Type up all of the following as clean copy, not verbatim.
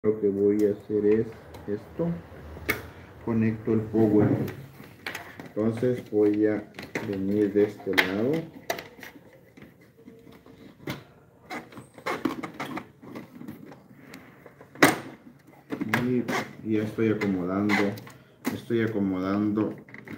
Lo que voy a hacer es esto, conecto el power, entonces voy a venir de este lado y ya estoy acomodando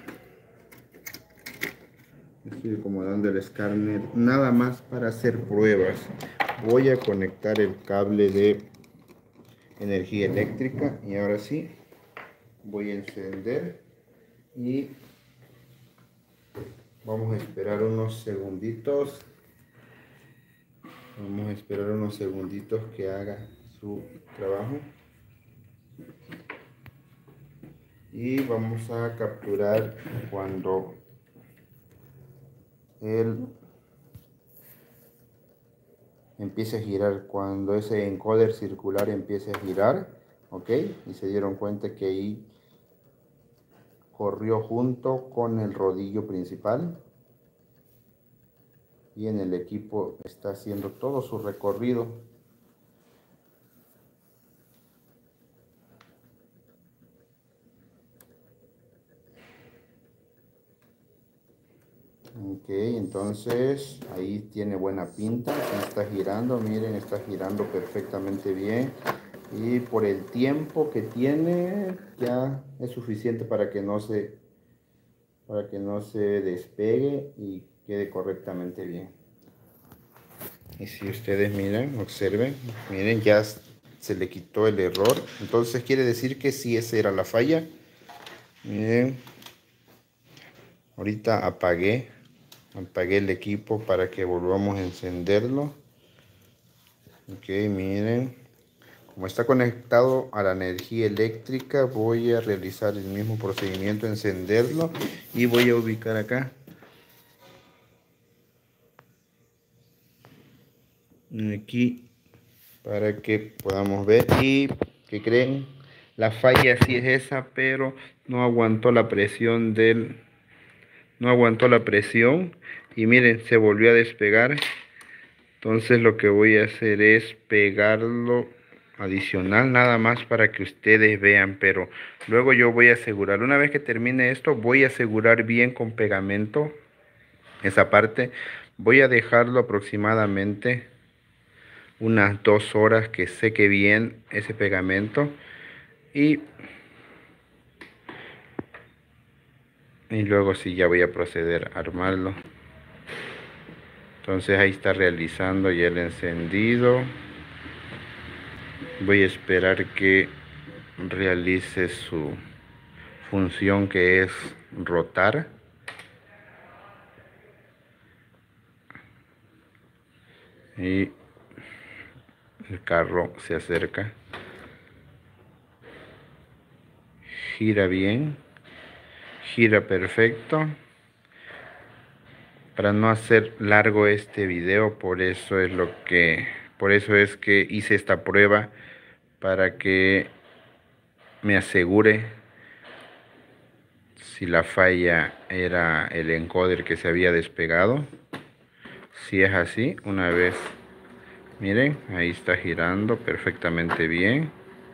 el escáner nada más para hacer pruebas. Voy a conectar el cable de energía eléctrica y ahora sí voy a encender y vamos a esperar unos segunditos. Vamos a esperar unos segunditos que haga su trabajo y vamos a capturar cuando él empiece a girar, cuando ese encoder circular empiece a girar, ok, y se dieron cuenta que ahí corrió junto con el rodillo principal y en el equipo está haciendo todo su recorrido. Ok, entonces ahí tiene buena pinta, está girando, miren, está girando perfectamente bien y por el tiempo que tiene ya es suficiente para que no se despegue y quede correctamente bien. Y si ustedes miran, observen, miren, ya se le quitó el error, entonces quiere decir que sí, esa era la falla. Miren, ahorita apagué el equipo para que volvamos a encenderlo. Ok, miren, como está conectado a la energía eléctrica, voy a realizar el mismo procedimiento, encenderlo y voy a ubicar acá aquí para que podamos ver. Y ¿qué creen? La falla sí es esa, pero no aguantó la presión y miren, se volvió a despegar. Entonces lo que voy a hacer es pegarlo adicional nada más para que ustedes vean, pero luego yo voy a asegurar, una vez que termine esto, voy a asegurar bien con pegamento esa parte. Voy a dejarlo aproximadamente unas 2 horas que seque bien ese pegamento y luego sí ya voy a proceder a armarlo. Entonces ahí está realizando ya el encendido. Voy a esperar que realice su función, que es rotar. Y el carro se acerca. Gira bien. Gira perfecto. Para no hacer largo este video, por eso es que hice esta prueba, para que me asegure si la falla era el encoder que se había despegado. Si es así, una vez, miren, ahí está girando perfectamente bien.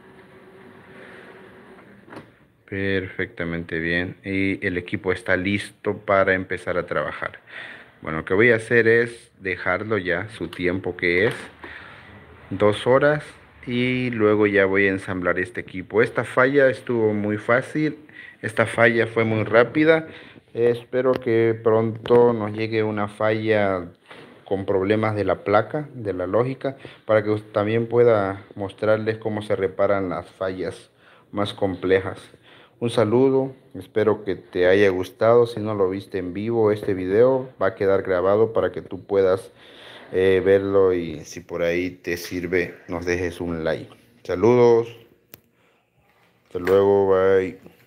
Perfectamente bien. Y el equipo está listo para empezar a trabajar. Bueno, lo que voy a hacer es dejarlo ya su tiempo, que es 2 horas. Y luego ya voy a ensamblar este equipo. Esta falla estuvo muy fácil. Esta falla fue muy rápida. Espero que pronto nos llegue una falla con problemas de la placa, de la lógica, para que también pueda mostrarles cómo se reparan las fallas más complejas. Un saludo, espero que te haya gustado. Si no lo viste en vivo, este video va a quedar grabado para que tú puedas verlo, y si por ahí te sirve, nos dejes un like. Saludos, hasta luego, bye.